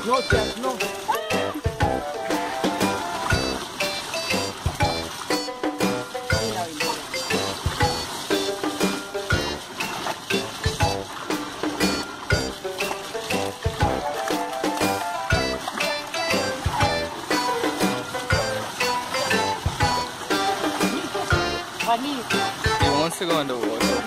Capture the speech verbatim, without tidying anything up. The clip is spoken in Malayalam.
No chance, no. He wants to go in the water.